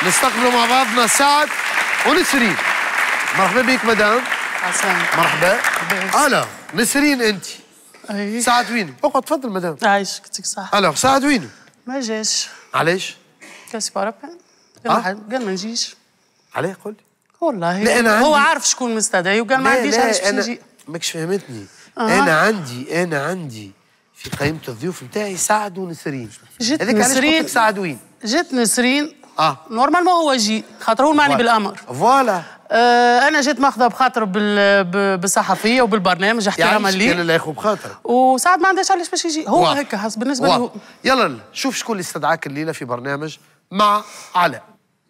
نستقبلوا مع بعضنا سعد ونسرين. مرحبا بك مدام. عسلامة. مرحبا. ألا نسرين أنت. أي. سعد وينه؟ اقعد تفضل مدام. عايشك يعطيك الصحة. ألا سعد وينه؟ ما جاش. علاش؟ كاسي بارابا. قال ما نجيش. علاه قول لي. والله لا أنا هو عندي... عارف شكون مستدعي وقال ما عنديش علاش باش نجي. ماكش فهمتني. أنا عندي في قائمة الضيوف نتاعي سعد ونسرين. جت هذاك علاش قلت لك سعد وين؟ جت نسرين. نورمالمون هو يجي خاطر هو المعني بالأمر. فوالا. أنا جيت ماخذة بخاطر بالصحفية وبالبرنامج احتراما لي. كان الله ياخذ بخاطرك. وسعد ما عندهاش علاش باش يجي، هو هيك حسب بالنسبة لي هو. يلا شوف شكون اللي استدعاك الليلة في برنامج مع علاء.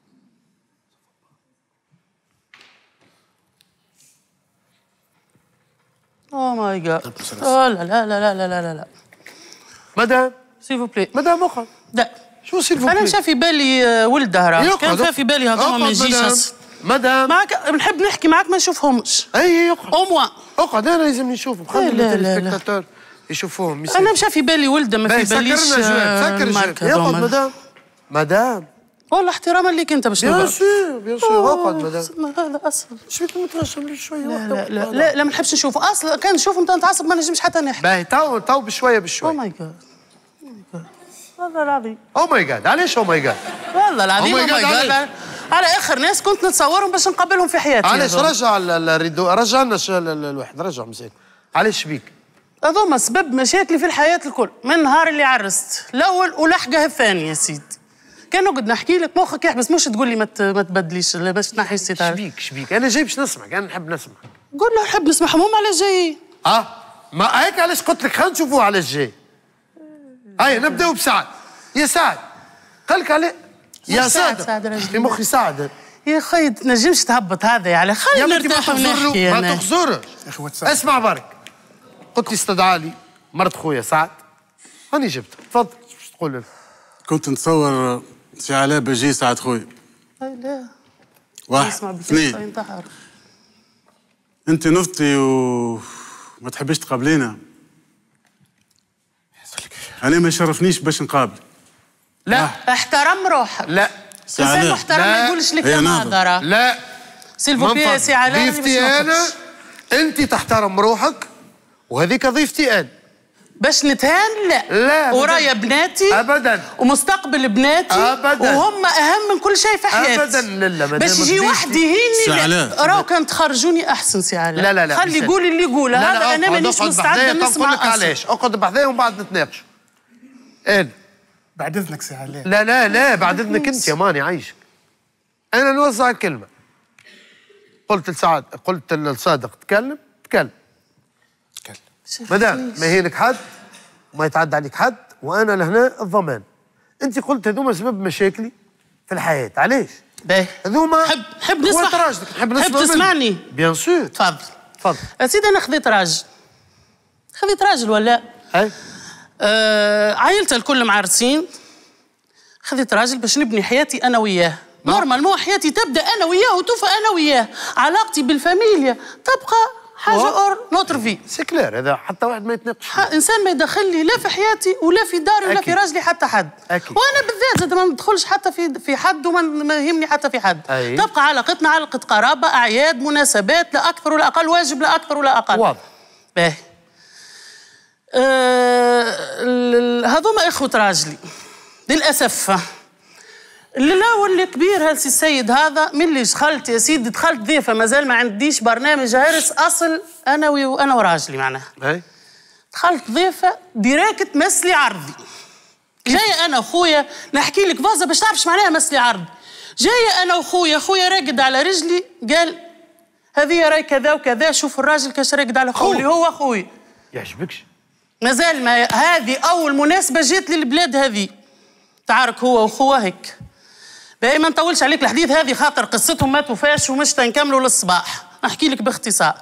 اوه ماي جاد. لا لا لا لا لا لا لا. مدام سيفو بلي. مدام اقعد. لا شو سيفو بلي؟ انا مشى في بالي ولد دهرة، كان في بالي هذوما ما يجيش. مدام معك نحب نحكي معك ما نشوفهمش. اي اقعد. او موا اقعد انا لازم نشوفهم. خلي التلفزيون يشوفوهم. انا مشى في بالي ولده ما في باليش. سكر الجواب. يقعد مدام. مدام والله احتراما ليك انت باش نقعد. بيان سور اقعد مدام. هذا اصل شبيك مترشم لي شويه. لا لا لا لا ما نحبش نشوفه اصلا. كان نشوفه نتعصب ما نجمش حتى نحكي. باهي تو بشويه بشويه. او ماي جاد. والله العظيم. او ماي جاد. علاش او ماي جاد؟ والله العظيم او ماي جاد. على اخر ناس كنت نتصورهم باش نقابلهم في حياتي. علاش رجع الريدو؟ رجع لنا الواحد رجع مسكين. علاش بيك؟ هذوما سبب مشاكلي في الحياة الكل من النهار اللي عرست الأول ولحقها الثاني يا سيدي. كان نقعد نحكي لك مخك يحبس، مش تقول لي ما تبدليش باش تنحي الستار. شبيك أنا جاي باش نسمعك، أنا نحب نسمعك. قول له نحب نسمعهم هم علاش جايين. ما هيك علاش قلت لك خلينا نشوفوه علاش جاي. هيا نبداو بسعد. يا سعد قال لك عليه يا سعد في مخي سعد. يا خي تنجمش تهبط هذا يعني خلينا نرتاح ونحكي. ما تخزرش. اسمع برك. قلت لي استدعى لي مرت خويا سعد. هاني جبتها، تفضل شو تقول لنا؟ كنت نتصور في علاء بيجي سعد خويا. لا واحد اثنين. انت نفطي وما تحبيش تقابلينا. انا ما يشرفنيش باش نقابل. لا احترم روحك. لا انسان محترم ما يقولش لك يا ناظرة. لا سيلفو بي سي علاء. ضيفتي انا انت تحترم روحك وهذيك ضيفتي انا. باش نتهان لا ورايا بناتي ابدا ومستقبل بناتي ابدا وهم اهم من كل شيء في حياتي ابدا. لا باش يجي واحد يهيني راهو كان تخرجوني احسن سي علاء. لا خلي يقول اللي يقوله هذا. انا مانيش مستعده نسمع. نقول لك علاش اقعد بحذايا ومن بعد نتناقش. انا بعد اذنك سي علاء. لا بعد اذنك انت يا ماني عايشك. انا نوزع الكلمه. قلت لصادق تكلم. مدام ما يهينك حد وما يتعدى عليك حد وانا لهنا الضمان. انت قلت هذوما سبب مشاكلي في الحياه. علاش؟ باهي هذوما حب نسمع. حب تسمعني؟ بيان سور. تفضل يا سيدي. انا خذيت راجل ولا عائلته الكل معرسين. خذيت راجل باش نبني حياتي انا وياه. نورمالمون حياتي تبدا انا وياه وتوفى انا وياه. علاقتي بالفاميليا تبقى حاجه اور نوتر في. سي كلير هذا حتى واحد ما يتناقش. انسان ما يدخل لي لا في حياتي ولا في داري ولا في راجلي حتى حد. أكيد. وانا بالذات زاد ما ندخلش حتى في حد وما يهمني حتى في حد. تبقى علاقتنا علاقه قرابه، اعياد، مناسبات، لا اكثر ولا اقل، واجب لا اكثر ولا اقل. واضح. باهي. هذوما اخوة راجلي للاسف. الاول الكبير هالسي السيد هذا من اللي دخلت يا سيدي دخلت ضيفه مازال ما عنديش برنامج عرس اصل انا وراجلي معناها. دخلت ضيفه ديراكت مسلي عرضي. جايه انا وخويا نحكي لك فازه باش تعرفش معناها مسلي عرضي. جايه انا وخويا راقد على رجلي قال هذه راي كذا وكذا. شوف الراجل كاش راقد على خويا اللي هو خويا. يعجبكش؟ مازال ما هذه اول مناسبه جات للبلاد هذه. تعارك هو وخوه هيك. باهي ما نطولش عليك الحديث هذه خاطر قصتهم ما توفاش ومش تنكملوا للصباح. نحكي لك باختصار.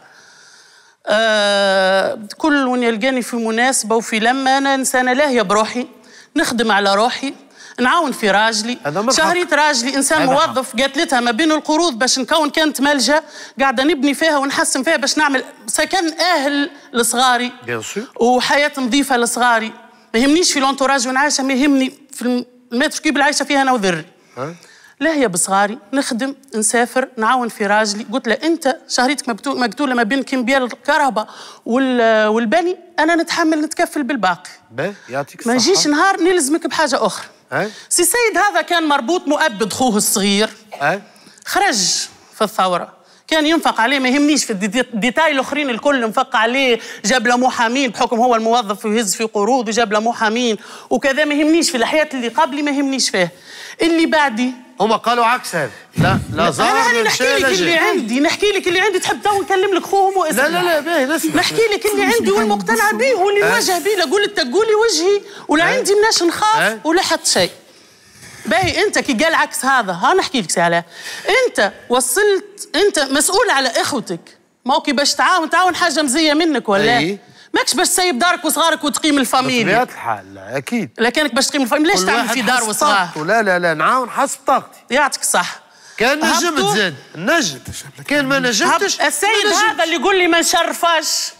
كل وين يلقاني في مناسبه وفي لما انا انسانه لاهيه بروحي، نخدم على روحي، نعاون في راجلي. شهرية راجلي انسان موظف، قاتلتها ما بين القروض باش نكون كانت ملجا قاعده نبني فيها ونحسن فيها باش نعمل سكن اهل لصغاري وحياه نظيفه لصغاري. ما يهمنيش في لونتوراج وين عايشه، ما يهمني في المتر كيب اللي عايشه فيها انا وذري. لا هي بصغاري نخدم نسافر نعاون في راجلي. قلت له انت شهريتك مقتوله ما بين كمبيال الكهرباء والبني، انا نتحمل نتكفل بالباقي. يعطيك ما نجيش نهار نلزمك بحاجه اخرى. سي سيد هذا كان مربوط مؤبد خوه الصغير. خرج في الثوره، كان ينفق عليه، ما يهمنيش في الديتاي الاخرين الكل نفق عليه، جاب له محامين بحكم هو الموظف ويهز في قروض وجاب له محامين وكذا، ما يهمنيش في الحياه اللي قبلي، ما يهمنيش فيه. اللي بعدي هما قالوا عكس هذا. لا زار انا نحكي لك اللي عندي، نحكي لك اللي عندي. تحب تو نكلم لك خوهم واسمه؟ لا باهي نسمع. نحكي لك اللي عندي والمقتنع به واللي واجه به. لا قلت قولي وجهي ولا عندي مناش نخاف ولا حتى شيء. باهي انت كي قال عكس هذا، ها نحكي لك عليه. انت وصلت، انت مسؤول على اخوتك، ماكي باش تعاون حاجه مزيه منك ولا ماكش باش تسيب دارك وصغارك وتقيم الفاميليا. بطبيعة الحال اكيد. لكنك باش تقيم الفاميليا ليش تعمل في دار وصغار؟ لا نعاون حسب طاقتي. يعطيك الصح. كان نجمت زاد نجم، كان ما نجمتش. السيد هذا اللي يقول لي ما نشرفاش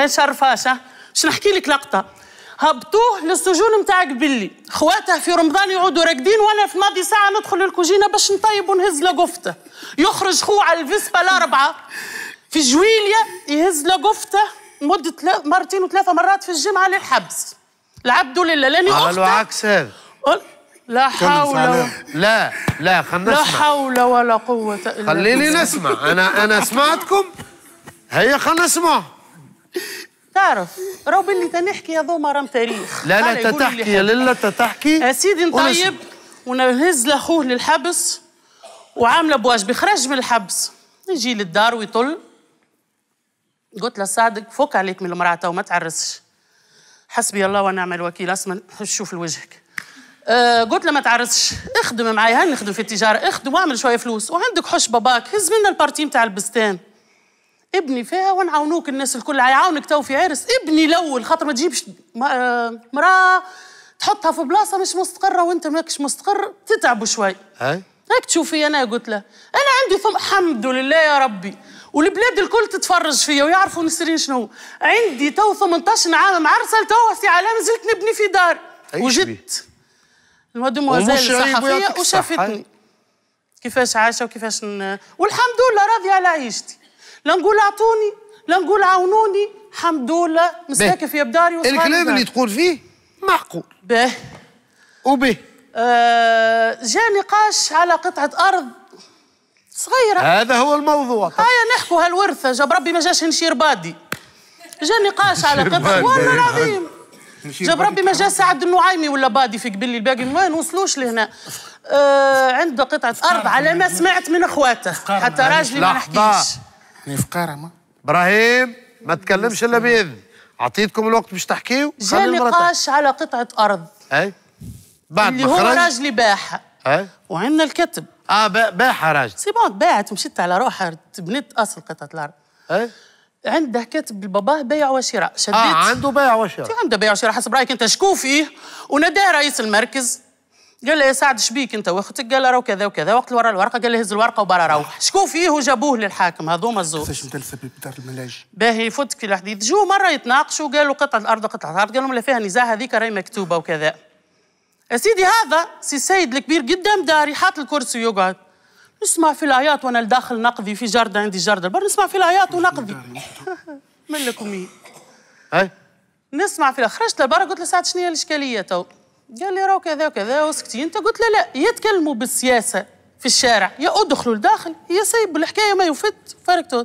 باش نحكي لك لقطه. هبطوه للسجون نتاع قبلي، خواته في رمضان يعودوا راقدين وانا في ماضي ساعه ندخل للكوجينه باش نطيب ونهز له قفته. يخرج خوه على الفيسبا الاربعه في جويليا يهز له قفته مده مرتين وثلاثه مرات في الجمعه للحبس. العبد لله لاني اخته. قالوا عكس هذا. لا حول لا خلنا نسمع. لا حول ولا قوه الا بالله. خليني نسمع. انا سمعتكم، هيا خلنا نسمع. تعرف راهو باللي تنحكي هذوما راهم تاريخ. لا تتحكي يا لله تتحكي. يا سيدي نطيب ونهز لاخوه للحبس وعامله بواجبي. خرج من الحبس يجي للدار ويطل. قلت له صادق فك عليك من المرأة وما تعرسش. حسبي الله ونعم الوكيل. اسمع شوف لوجهك. قلت له ما تعرسش، اخدم معي، هل نخدم في التجاره، اخدم واعمل شويه فلوس، وعندك حش باباك هز منا البارتي نتاع البستان، ابني فيها ونعاونوك. الناس الكل عيعاونك تو في عرس، ابني الاول خاطر ما تجيبش مراه تحطها في بلاصه مش مستقره وانت ماكش مستقر تتعبوا شوي. هيك تشوفي. انا قلت له انا عندي الحمد لله يا ربي، والبلاد الكل تتفرج فيا ويعرفوا نسرين شنو عندي. تو 18 عام معرسه تو سي على مازلت نبني في دار. وجدت المدموزيل الصحفيه وشافتني كيفاش عايشه وكيفاش والحمد لله راضيه على عيشتي. لا نقول اعطوني لا نقول عاونوني، الحمد لله مستكف يا بداري. الكلام اللي تقول فيه معقول. به جاء نقاش على قطعه ارض صغيره. هذا هو الموضوع. هيا نحكوا هالورثه. جاب ربي ما جاش نشير بادي. جاء نقاش على قطعه، والله العظيم جاب ربي ما جا سعد النعيمي ولا بادي في قبلي، الباقي ما نوصلوش لهنا. عنده قطعه ارض على ما سمعت من اخواته، حتى راجلي ما نحكيش. فقاره ما ابراهيم ما تكلمش الا باذن. عطيتكم الوقت باش تحكيوا. جاء نقاش على قطعه ارض بعد اللي ما هو خرج راجلي باعها. وعندنا الكتب. باعها راجل. سي بون باعت ومشيت على روحها، تبنيت اصل قطعه الارض. عنده كتب لباباه بيع وشراء. شديت عنده بيع وشراء. عنده بيع وشراء حسب رايك انت. شكو فيه؟ وناداه رئيس المركز قال له يا سعد شبيك انت واختك؟ قال له راهو كذا وكذا. وقت ورا الورقه قال له هز الورقه وبرا روح. شكو فيه؟ وجابوه للحاكم. هذوما الزوج. كيفاش متلفه بدار الملاجئ. باهي يفوتك في الحديث. جو مره يتناقشوا قالوا قطعه الارض قال لهم لا فيها نزاع، هذيك راهي مكتوبه وكذا. يا سيدي هذا سي السيد الكبير قدام داري حاط الكرسي ويقعد. نسمع في العياط وانا لداخل نقضي في جردة، عندي جردة البر، نسمع في العياط ونقضي. من لكم ايه؟ نسمع في خرجت لبرا قلت له سعد شنو هي الاشكاليه تو؟ قال لي راهو كذا وكذا وسكتي انت. قلت له لا، يتكلموا بالسياسه في الشارع يا ادخلوا لداخل يا سيبوا الحكايه ما يفت فرقتوا.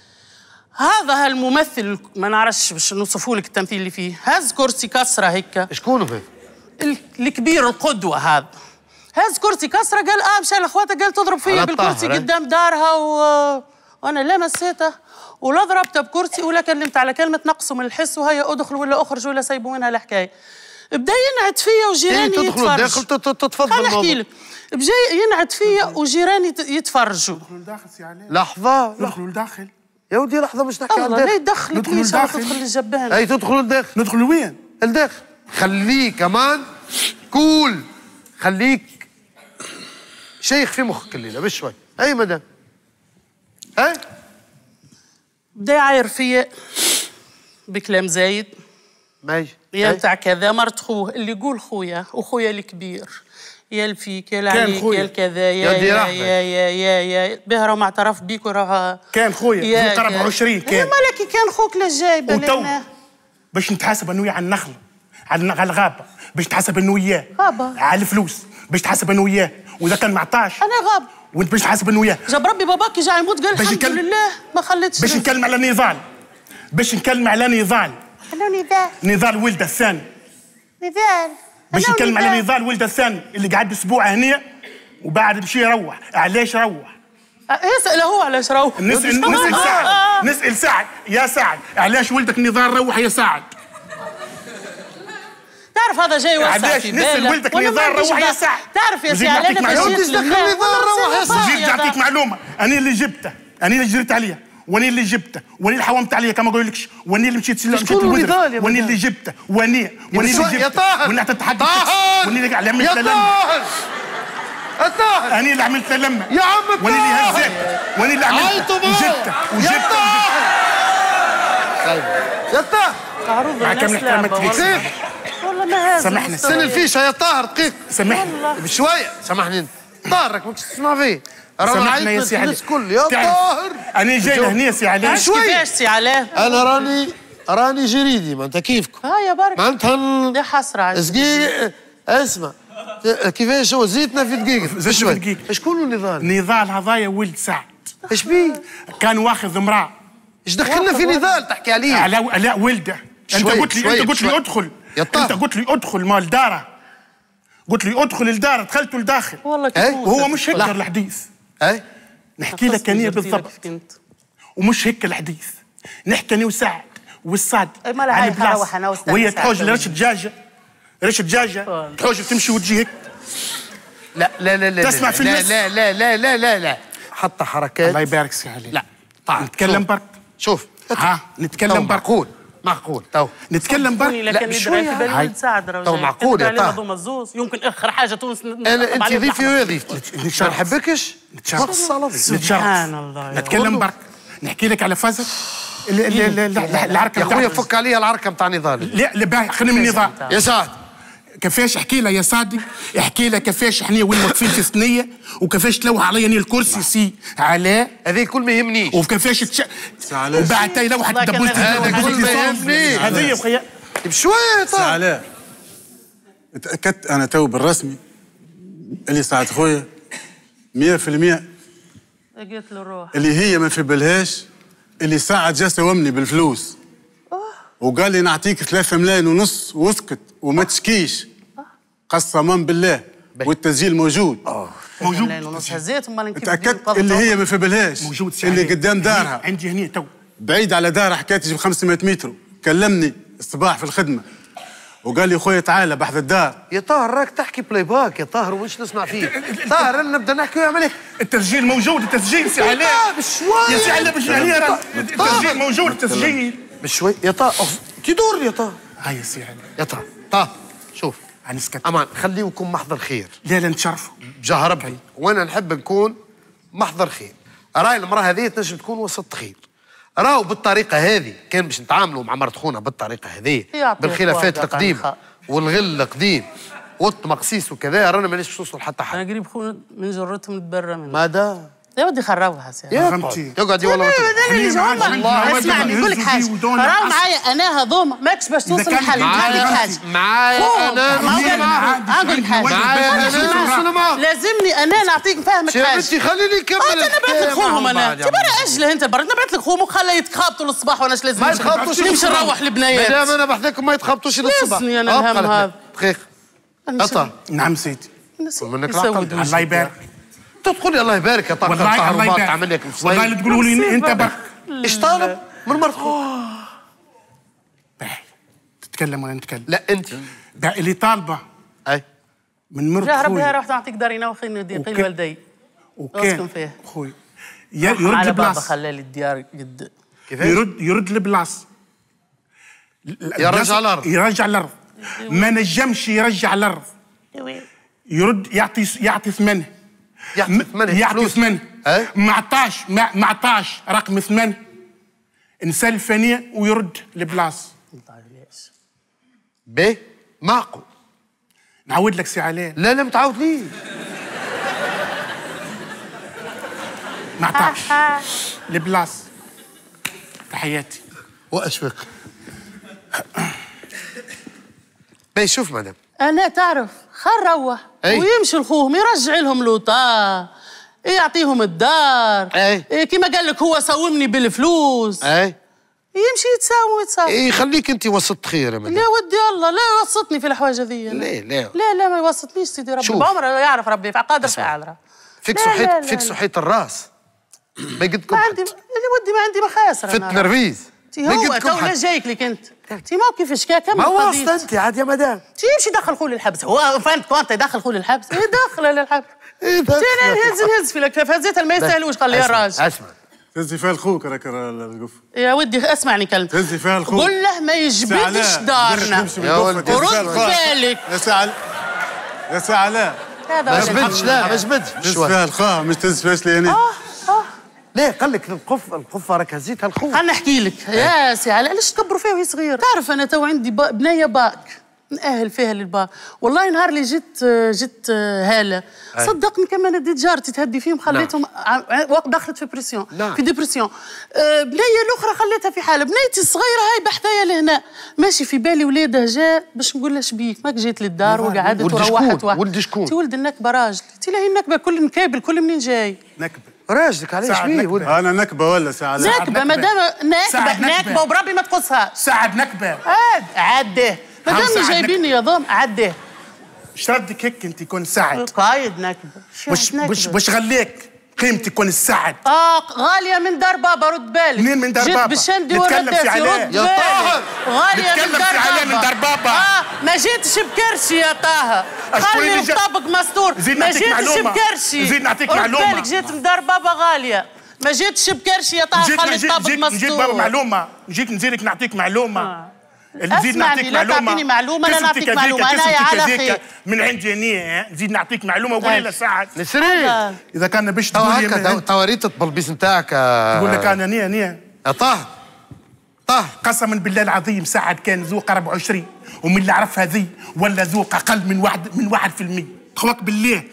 هذا الممثل ما نعرفش باش نوصفوا لك التمثيل اللي فيه، هز كرسي كسره هيك. شكون هذا؟ الكبير القدوه هذا هز كرسي كسره. قال مشى لاخواته قال تضرب فيا بالكرسي قدام دارها وانا لا مسيته ولا ضربته بكرسي ولا كلمت على كلمه نقصوا من الحس وهي ادخل ولا اخرج ولا سيبوا منها الحكايه. بدا ينعت فيا وجيراني تدخلوا داخل تتفضل. خليني نحكي لك. بجا ينعت فيا وجيراني يتفرجوا. ندخلوا لداخل سي علاء. لحظه ندخلوا لداخل يا ودي. لحظه باش نحكي على الداخل. لا يدخلك ليش تدخل للجبان. اي تدخلوا لداخل. ندخلوا لوين؟ لداخل. خليك كمان كول، خليك شيخ في مخك الليله بشوي. اي مدام بدا يعاير فيا بكلام زايد. ماشي يا نتاع كذا. مرت خوه اللي يقول خويا وخويا الكبير يا الفيك يا العليك يا الكذا يا بها راه معترف بيك وراه كان خويا 24 كان مالك كان خوك للجايبه وتو باش نتحاسب انا وياه على النخل على الغابه باش نتحاسب انا وياه غابه على الفلوس باش تحاسب انا وياه واذا كان ما عطاش انا غاب وانت باش تحاسب انا وياه جاب ربي باباك جاي يموت قال الحمد لله ما خليتش باش نتكلم على نضال نضال ولده الثاني باش نتكلم على نضال ولده الثاني اللي قعد اسبوع هنا وبعد مشي يروح علاش روح اسال هو علاش روح نسال سعد يا سعد علاش ولدك نضال روح يا سعد تعرف هذا جاي يوسع في بالك نسال ولدك نضال روح يا سعد تعرف يا سي علي انا باش نضال روح يا سعد جيت نعطيك معلومه انا اللي جبته انا اللي جريت عليه واني اللي جبته واني اللي حومت عليه كما نقول لكش واني اللي مشيت الوزر واني اللي جبته واني اللي جبته يا طاهر واني تتحدث واني اللي عملت له لمه انا اللي عملت له لمه يا عم واني اللي هزيت واني اللي عملت وجبته يا طاهر تعرض الناس والله ما هذا سامحني سن الفيشه يا طاهر دقيقه سامحني بشويه سامحني انت طاهرك ماكش تسمع فيه سامحنا يا سي علي الناس الكل يا طاهر انا جاي لهنا يا سي علي كيفاش سي علي انا راني جريدي ما انت كيفكم يا برك معناتها يا حسره عليك دقيقه اسمع كيفاش هو زيتنا في دقيقه في دقيقه شكون النضال هذايا ولد سعد ايش بيه كان واخذ امراه ايش دخلنا في نضال تحكي عليه لا ولده انت قلت لي ادخل انت قلت لي ادخل مال داره قلت لي ادخل لداره دخلت لداخل والله وهو مش هيك الحديث نحكي لك انا بالضبط ومش هيك الحديث نحكي انا وسعد والصاد على البلاصه وهي تحوج لرش دجاجه تحوج تمشي وتجي هيك لا تسمع في الناس لا حتى حركات الله يبارك سي علي لا نتكلم برك شوف نتكلم برك معقول تو نتكلم برك لا بشويه تو معقول يا طه يمكن اخر حاجه تونس انت ضيفي ويا ضيفتي ما نحبكش سبحان الله نتكلم برك نحكي لك على فازت العركه يا خويا فك عليا العركه نتاع نضال لا باهي خلينا من النضال يا سعد كيفاش احكي لها يا سعدي احكي لها كيفاش احنا وين واقفين في ثنيه وكيفاش تلوح عليا اني الكرسي سي علاء هذا كل ما يهمنيش وكيفاش وبعد تاي لوحت دبوزتي هذا كل ما يهمنيش هذه بخيا بشويه طيب علاء تاكدت انا تو بالرسمي اللي سعد خويا 100% قلت له روح اللي هي ما في بالهاش اللي سعد جا ساومني بالفلوس وقال لي نعطيك 3 ملايين ونص واسكت وما تشكيش قسما بالله والتسجيل موجود هزيت امال تاكدت اللي هي ما في بالهاش موجود اللي قدام دارها عندي هنا تو بعيد على دارها حكايتي ب 500 متر كلمني الصباح في الخدمه وقال لي خويا تعال بحث الدار يا طاهر راك تحكي بلاي باك يا طاهر ومش نسمع فيه طاهر نبدا نحكي ويعمل هيك التسجيل موجود التسجيل سي علاء بشوي يا سي علاء باش هنا التسجيل موجود التسجيل بشوي يا طاهر تدور يا طاهر هاي يا سي علاء يا طاهر شوف هنسكت امان خليكم محضر خير لا نتشرفوا بجاه ربي وانا نحب نكون محضر خير راي المراه هذه تنجم تكون وسط خير راهو بالطريقه هذه كان باش نتعاملوا مع مرت خونا بالطريقه هذه بالخلافات القديمه والغل القديم والتمقسيس وكذا رانا مانيش باش نوصلوا لحتى حاجه انا قريب خونا من جرتهم نتبرى منه ماذا يا ودي خربها سي تقعدي والله والله اسمعني نقول لك حاجه راهو معايا انا هذوما ماكش باش توصل لحل نقول لك حاجه معايا انا نقول لك حاجه لازمني انا نعطيك نفهمك حاجه بنتي خليني نكمل انا نبعث لك خوهم انا تبرى اجله انت برا نبعث لك خوهم وخليه يتخابطوا للصباح وانا اش لازم ما يتخابطوش نمشي نروح للبنايات مادام انا بحذاكم ما يتخابطوش للصباح يسني انا الهم هذا دقيقه اطا نعم سيدي منك العقل الله يبارك تقول لي الله يبارك يا طاقه والله الله يبارك تعمل لك والله اللي تقولوا لي انت برك ايش طالب من مرت خوك تتكلم ولا نتكلم لا انت اللي طالبه اي من مرت يا ربي خويا رحت نعطيك داري وخيني ضيقين والدي وكان فيه خويا يرد على بابا البلاص خلالي الديار قد يرد البلاص يرجع الارض يرجع الارض ما نجمش يرجع الارض يرد يعطي ثمنه يعطي ثمنه ما عطاش رقم ثمنه نسال الفنيه ويرد البلاص باهي معقول نعود لك سي علاء. لا لا متعود ليه. ما عطاش البلاص. تحياتي. واشفق. باهي شوف مدام. انا تعرف خل روح ويمشي لخوهم يرجع لهم لوطا يعطيهم الدار. كيما قال لك هو ساومني بالفلوس. يمشي يتساوم. خليك انت وسط خير يا مدام. لا ودي الله لا يوسطني في الحوايج هذي. لا ما يوسطنيش سيدي ربي. بعمره يعرف ربي قادر فاعل. فيكسوا حيط الراس. ما قدكم ما عندي اللي ودي ما عندي مخاسر. فت نرفيز. هو تو لا جايك لك انت. تي ما كيفاش كمل ما واسط انت عاد يا مدام. تي يمشي دخل خول الحبس. هو فهمت كونت يدخل خول الحبس. يدخل للحبس. نهز في الكتاف هزيتها ما يستاهلوش. قال لي يا راجل اسمع تهزي فيها الخوك راك القف. يا ودي اسمعني كلمة. تهزي فيها الخوك. قول له ما يجبدش دارنا. ورد بالك. يا سي علاء. ما جبدش. لا ما جبدش. تهز فيها الخا مش تهز فيهاش لي انا. ليه قال لك القفه راك هزيتها الخوف. خليني نحكي لك يا سي علاء علاش تكبروا فيه وهي صغير. تعرف انا تو عندي بنيه باك نأهل فيها للباك. والله نهار اللي جيت هاله صدقني كما انا ديت جارتي تهدي فيهم خليتهم وقت دخلت في بريسيون في ديبرسيون. بنيه الاخرى خليتها في حاله. بنيتي الصغيره هاي بحذايا لهنا ماشي في بالي ولادها جاء باش نقول له شبيك ماك جيت للدار وقعدت وروحت. ولد شكون؟ تي ولد النكبه راجلي. تي لا هي النكبه كل نكابل كل منين جاي. نكبه راجلك علاش بيه؟ انا نكبه ولا سي علاء؟ نكبه مادام نكبه وبربي ما تقصها. سعد نكبه. عديه مادام جايبيني يا ضم عديه. اش ردك هيك انت يكون سعد؟ قايد نكبه. وش غليك قيمتي يكون السعد؟ غاليه من دار بابا رد بالك. منين من دار بابا؟ جيت بالشندي ورداسي رد يا طاهر. غاليه من دار بابا. ما جيتش بكرشي يا طه. خلي الطبق مستور. ما جيتش بكرشي. زيد نعطيك معلومه. رد بالك جيت من دار بابا غاليه. ما جيتش بكرشي يا طه. خلي الطبق مستور. نجيك بابا معلومه. نجيك نزيدك نعطيك معلومه. نزيد نعطيك معلومه. لا نعطيك معلومه انا على خير من عندي اني نزيد نعطيك معلومه وقولي له سعد نسرين اذا كان باش تقول لي تواريت البلبيس نتاعك. نقول لك انا نيه يا طه قسما بالله العظيم سعد كان ذوق 24 ومن اللي عرفها ذي ولا ذوق اقل من 1%. تخوك بالله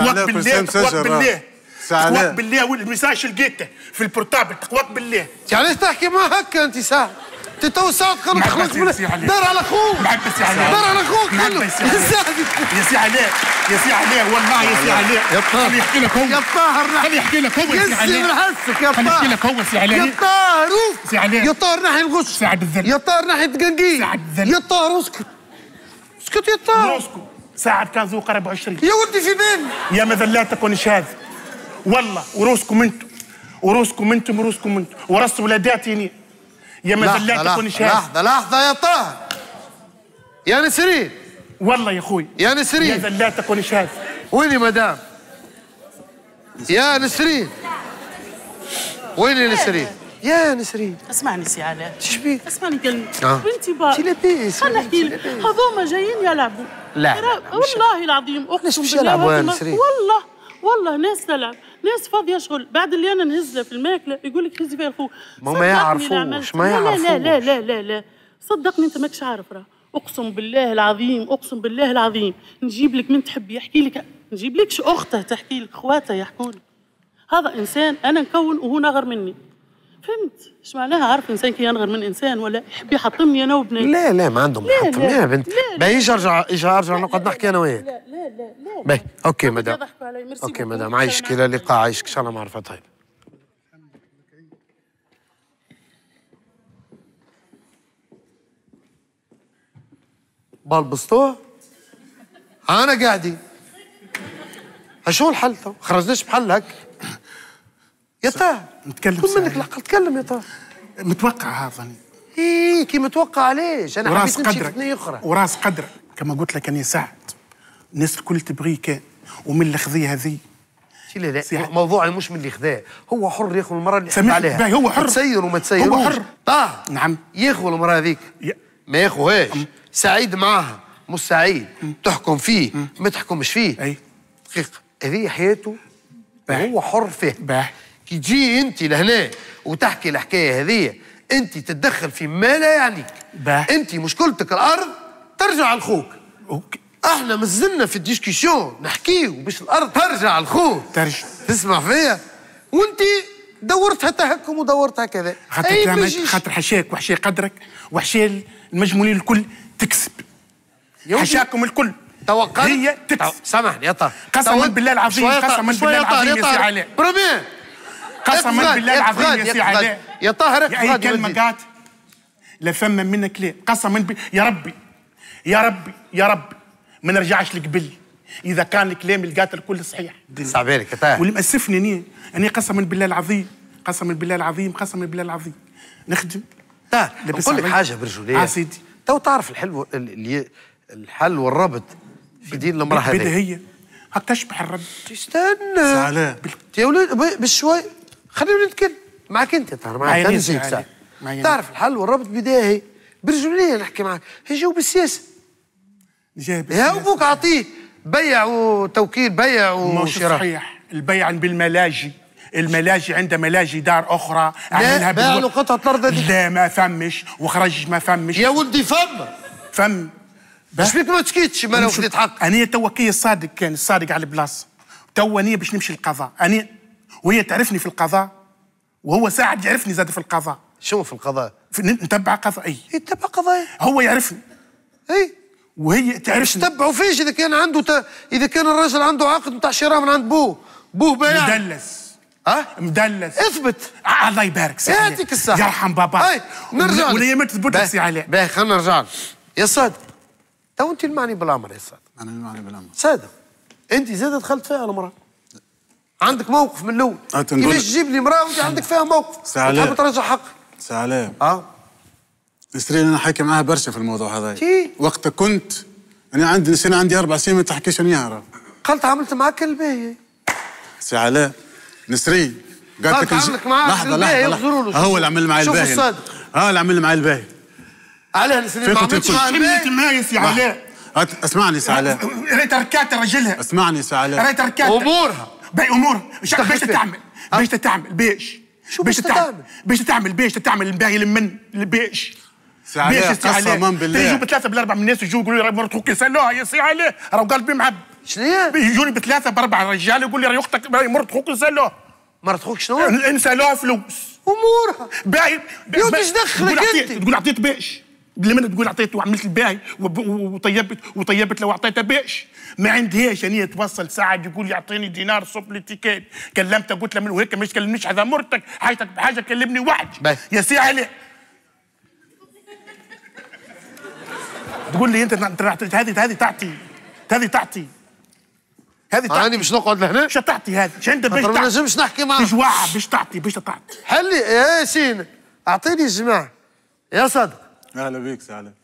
تخوك بالله والميساج لقيته في البورتابل. تخوك بالله علاش تحكي ما هكا انت ساعه؟ انت تو ساعه تخلص دار على اخوك. دار على اخوك كله. يا سي علاء والله يا سي علاء. خلي يحكي لك هو. يا طاهر خلي يحكي لك هو يا سي علاء. يا طاهر يحكي لك هو سي علاء. يا طاهر سي علاء. يا طاهر ناحي الغش. سعد الذل. يا طاهر ناحي الدقنقين. سعد الذل. يا طاهر اسكت يا طاهر. سعد كان ذوق 24. يا ودي في بالي يا مذلاتك ونشاذ والله وروسكم انتم ورث ولاداتي يا مذلاتك ونشاذ. لحظة يا طاهر يا نسرين والله يا اخوي يا نسرين يا مذلاتك ونشاذ. ويني مدام يا نسرين؟ ويني نسرين؟ يا نسرين اسمعني سي علاء. شبيك؟ اسمعني كلمة بنتي بقى. لاباس خليني نحكي لك. هذوما جايين يلعبوا. لا والله العظيم اقسم بالله والله ناس تلعب ناس فاضيه شغل. بعد اللي انا نهز في الماكله يقول لك هزي فيها الخو. ما يعرفوش لا صدقني انت ماكش عارف. راه اقسم بالله العظيم نجيب لك من تحب يحكي لك. نجيب لكش اخته تحكي لك خواتها يحكوا لك. هذا انسان انا نكون وهو نغر مني. فهمت ايش معناها؟ عارف انسان كي ينغر من انسان ولا يحب يحطمني انا وبناتي. لا ما عندهم يحطمني يا بنت. باهي ارجع نقعد نحكي انا وياك. لا باهي اوكي مدام. اوكي مدام عايشك الى اللقاء. عايشك ان شاء الله معرفة. طيب بالبسطوه انا قاعدين. شو الحل تو؟ خرجناش بحل هك يا طاهر. نتكلم كل منك العقل. تكلم يا طاهر. متوقع هذا كي متوقع. علاش؟ انا حبيت نمشي في ثنيه اخرى. وراس قدرك كما قلت لك. انا سعد الناس الكل تبغيه كان ومن اللي خذيه هذه. لا موضوعي مش من اللي خذاه. هو حر ياخذ المراه اللي يحب عليها. هو حر. تسير وما تسيروش. هو حر. طاهر نعم ياخذ المراه هذيك ما ياخذهاش. سعيد معاها مش سعيد. تحكم فيه ما تحكمش فيه. اي دقيقه هذه حياته وهو حر فيها. كي تجي انت لهنا وتحكي الحكايه هذه انت تتدخل في ما لا يعنيك. انت مشكلتك الارض ترجع لخوك. احنا مازلنا في الديسكسيون نحكيو باش الارض ترجع الخوف ترجع تسمع فيا وانت دورتها تهكم ودورتها كذا خاطر حشاك وحشا قدرك وحشا المجمولين الكل تكسب حشاكم الكل توقع هي تكسب سامحني يا طه قسما بالله العظيم قسما بالله العظيم يا سي علاء برومير قسما بالله العظيم يا سي علاء يا طاهر يا اي كلمه قالت لا فما منك لا قسما بالله يا ربي يا ربي يا ربي ما نرجعش لقبل اذا كان الكلام اللي قالت الكل صحيح صعب عليك يا طاهر واللي مأسفني اني قسما بالله العظيم قسما بالله العظيم قسما بالله العظيم نخدم طاهر نقول لك حاجه برجوليه سيدي تو تعرف الحل والربط في دين المراه هذه بديهيه هاك تشبح الرب تستنى سعلاء يا ولد بشوي خلينا نتكلم معك انت طاهر معك تعرف الحل والربط بدايه برجوليه نحكي معك هي جو بالسياسه يا ابوك اعطيه بيع وتوكيل بيع وشراء صحيح البيع بالملاجي الملاجي عنده ملاجي دار اخرى لا باع له قطعه الارض لا ما فمش وخرج ما فمش يا ولدي فم باش فيك ما تسكتش ما لو خديت حق انا توا كي الصادق كان الصادق على البلاصه توا انا باش نمشي للقضاء انا وهي تعرفني في القضاء وهو ساعد يعرفني زاد في القضاء شو في القضاء؟ نتبع قضائي يتبع قضايا هو يعرفني اي وهي تعرفني تتبعوا فيش اذا كان عنده اذا كان الراجل عنده عقد نتاع شراء من عند بوه بايع مدلس مدلس اثبت الله يبارك سي علاء يعطيك الصحة يرحم بابا نرجع ولا ما تثبت سي علاء باهي خلينا نرجع يا صادق تو انت المعني بالامر يا صادق انا المعني بالامر صادق انت زاد دخلت فيها المراه عندك موقف من الاول كيفاش تجيب لي مراه وانت عندك فيها موقف تحب ترجع حقك سي علاء نسرين انا حكي معاها برشا في الموضوع هذا وقتها كنت انا عندي 4 سنين ما تحكيش وياها قالت عملت معاك الباهي سي علاء نسرين قالت لك لحظه هو اللي عمل معي الباهي اللي عمل معي الباهي علاه نسرين ما عملتش معاها الباهي معايا سي علاء اسمعني سي علاء ريت ركات رجلها اسمعني سي علاء ريت ركات امورها امورها باش تعمل الباهي لمن البيش سي علاء قسما بالله يجوا بثلاثه بالاربع من الناس يجوا يقولوا لي مرت خوك يسالوها يا سي علاء راهو قلبي معب شنو هي؟ يجوني بثلاثه باربع رجال يقول لي راهي اختك مرت خوك يسالوها مرت خوك شنو؟ نسالوها فلوس امورها باهي يا ودي ايش دخلك انت؟ تقول عطيت باش لما تقول عطيت وعملت الباهي وطيبت لو عطيتها باش ما عندهاش اني توصل ساعه يقول لي اعطيني دينار صب لي تيكات كلمته قلت له من وهيك ما تكلمنيش هذا مرتك حاجتك بحاجه كلمني وحدي يا سي علاء تقول لي انت هذه تعطي انا مش نقعد لهنا مش تعطي هذه مش عندك باش ما نجمش نحكي معاك تجوع باش تعطي حلي يا ياسين اعطيني الجماعه يا صادق اهلا بيك سي علاء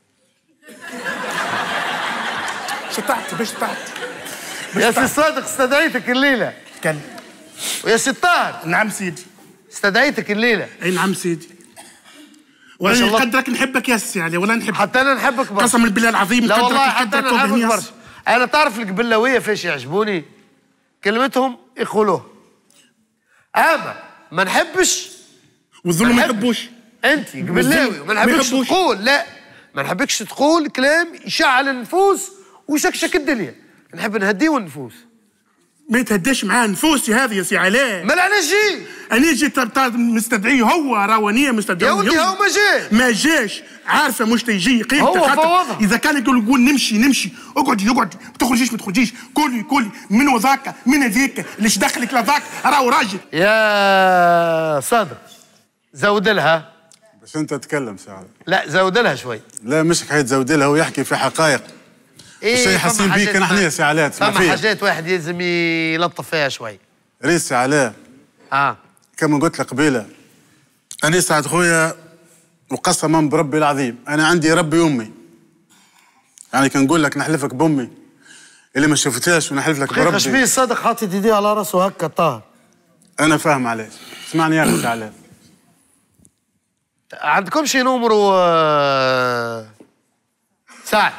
باش تعطي يا سي صادق استدعيتك الليله تكلم ويا سي طاهر نعم سيدي استدعيتك الليله اي نعم سيدي وانا قدرك نحبك يا سي علي ولا نحبك حتى انا نحبك برشا قسما بالله العظيم لا والله حتى انا نحبك برشا انا تعرف القبلاويه فاش يعجبوني كلمتهم يقولوه اما ما نحبش والظلم ما يحبوش انت قبلاوي ما نحبكش تقول لا ما نحبكش تقول كلام يشعل النفوس ويشكشك الدنيا نحب نهديو النفوس ما يتهداش معاه نفوسي هذه يا سي علاء ما علاش جي انا جيت مستدعيه هو راونيه مستدعيه يا ودي هو ما جاش عارفه مش تيجي قيمته هو فوضها اذا كان يقول نمشي اقعدي ما تخرجيش كلي من وذاك من هذيك ليش دخلك لذاك راهو راجل يا صادق زود لها باش انت تتكلم سي علاء لا زود لها شوي لا مش حكايه زود لها ويحكي في حقائق الشيء حاسين بيك نحن يا سي علاء تسمع فيا حاجات واحد لازم يلطف فيها شوي ريس سي علاء كما قلت لك قبيله انا سعد خويا وقسما بربي العظيم انا عندي ربي امي يعني كنقول لك نحلفك بامي اللي ما شفتهاش ونحلف لك بربي شبيه صادق حاطط يديه على راسه هكا طاهر انا فاهم علاش اسمعني يا سي علاء عندكمش نمرو سعد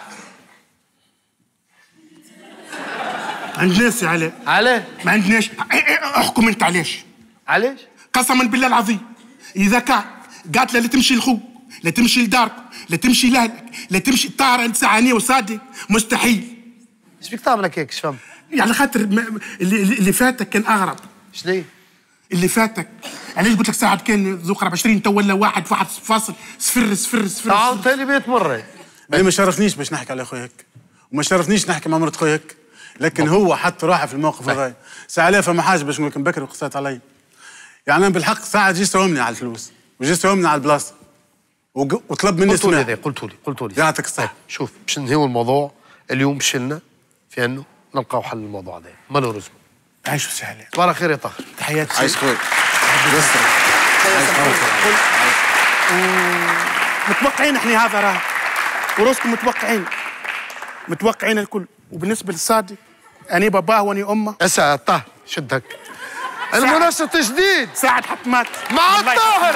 عندناش يا علاء علاه ما عندناش احكم انت علاش قسما بالله العظيم اذا كان قالت له لا تمشي لخوك لا تمشي لدارك لا تمشي لاهلك لا تمشي طاهر انت ساعانيه وصادق مستحيل ايش بيك تعمل هكاك؟ ايش فهم؟ يعني خاطر اللي فاتك كان اغرب. شنو؟ اللي فاتك علاش قلت لك ساعه كان ذو قرب 20 تو ولا 1.000. تعاود ثاني 100 مره. انا ما شرفنيش باش نحكي على خويا هيك، وما شرفنيش نحكي مع مرت خويا هيك، لكن هو حط روحه في الموقف هذا. ساعه لا فما حاجه باش نقول لكم بكري وقصات علي. يعني انا بالحق ساعه جي ساومني على الفلوس وجي ساومني على البلاصه وطلب مني سماح. قلتوا لي يعطيك الصحه. شوف باش ننهيو الموضوع اليوم، شلنا في انه نلقاو حل للموضوع هذا مالوريزمون. عايشوا سهله. صباح خير يا طاهر. تحياتي. عايش خويا. متوقعين احنا هذا راه، وروسكم متوقعين الكل. وبالنسبه للصادق اني باباه واني امه. اسا طاهر شدك المنافسه تجديد. ساعد حتمات مع الطاهر.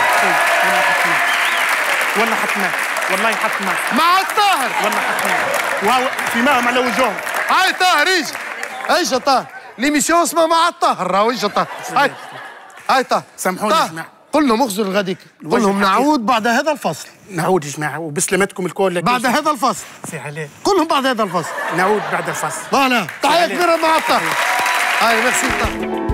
والله حتمات مع الطاهر. والله حتمات في ماهم على وجوههم. هاي طاهر ايش يا طاهر؟ ليميسيون اسمها مع الطاهر. راهو ايش يا طاهر؟ هاي طاهر سامحوني يا جماعه. قل لهم اخذوا الغديك، قل لهم نعود بعد هذا الفصل. نعود يا جماعه وبسلامتكم الكل. بعد هذا الفصل. سي عليه. قل لهم بعد هذا الفصل. نعود بعد الفصل. فوالا. تحيه كبيره مع الطاهر. هاي ميرسي طاهر.